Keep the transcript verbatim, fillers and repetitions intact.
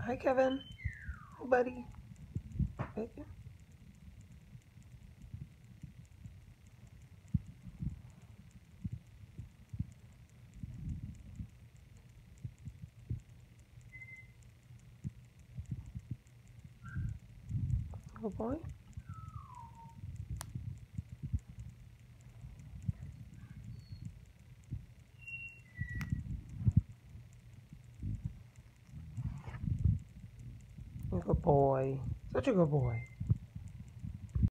Hi, Kevin. Hi, buddy. Hey. Good boy. Good boy. Such a good boy.